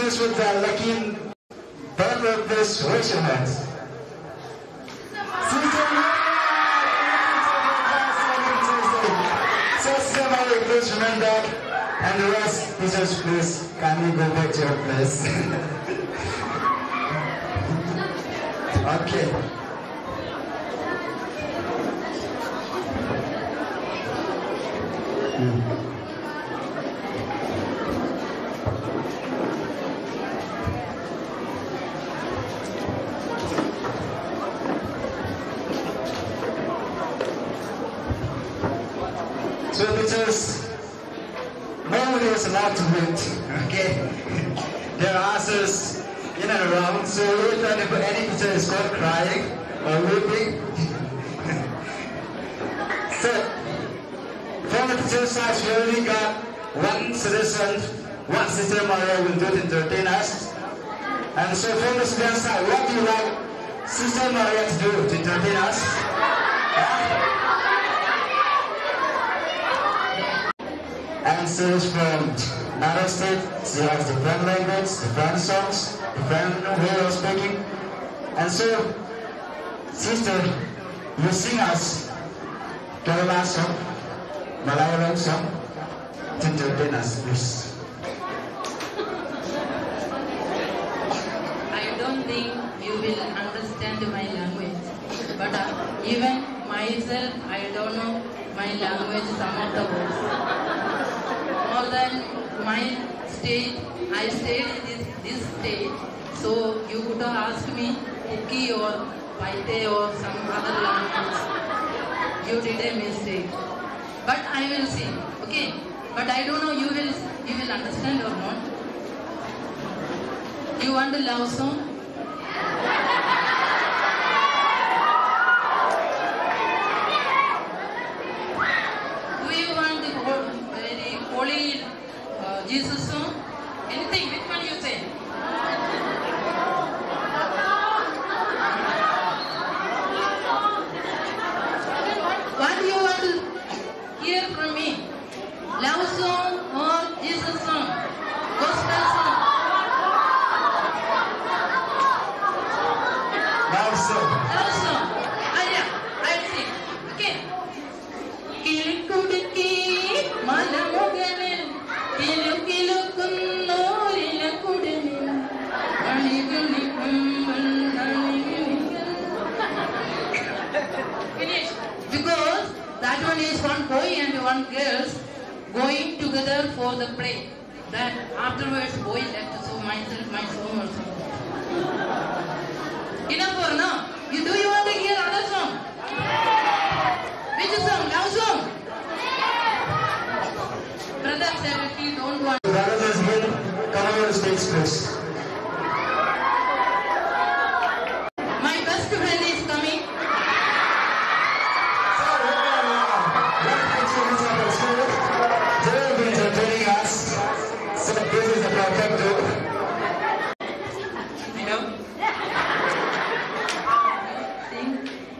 teachers with the lucky birthday, please raise your hands. Please remain back, and the rest, teachers, please kindly go back to your place. Okay. So teachers, nobody is allowed to wait, okay? There are answers in and around, so if any teacher is caught crying or weeping, so from the teacher's side, we only got one suggestion, what Sister Maria will do to entertain us. And so from the student side, what do you like Sister Maria to do to entertain us? Answers from another state, she has different language, different songs, different way of speaking. And so, sister, you sing us Kerala song, Malayalam song, to entertain us, please. I don't think you will understand my language, but even myself, I don't know my language, some of the words. More than my state, I stayed in this state, so you could have asked me Kuki or Paite or some other language. You did a mistake. But I will sing, okay? But I don't know you will understand or not. You want a love song? Holy Jesus song? Anything, which one you say? What do you want to hear from me? Love song or Jesus song? Gospel song? Love song. Love song. Ah yeah, I'll sing. Okay. Kilukudiki malamugalil kilukilukunnorilu kudalil finish. Because that one is one boy and one girl going together for the play. Then afterwards boy left, so myself, my song also. Enough or no? You want to hear other song? Which song? Love song? Brother said if you don't want. Brothers, come on stage, please. My best friend is coming. They will be entertaining us. So this is the perfect group. Hello? Sing.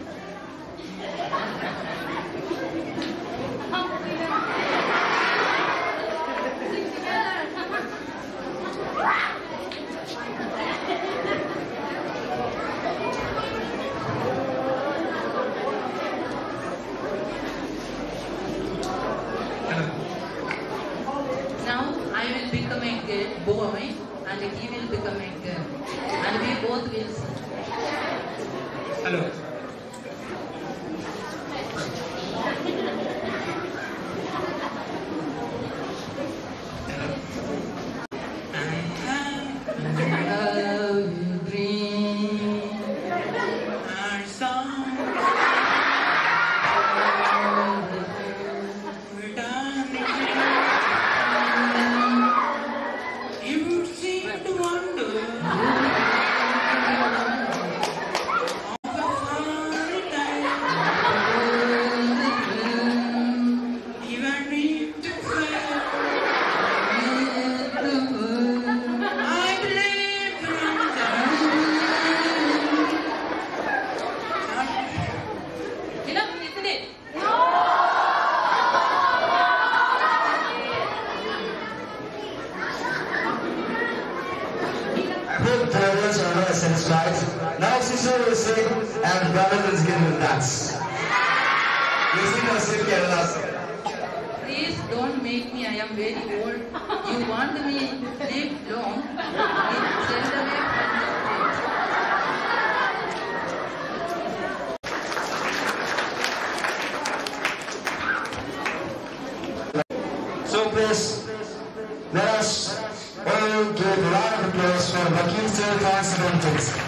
Now I will become a boy and he will become a girl. And we both will sing. Hello. You seem to wonder Kerala song. Please don't make me, I am very old. You want me live long? Send away from this place. So please, let us all give a round of applause for Vakil St. Vincent'sschool.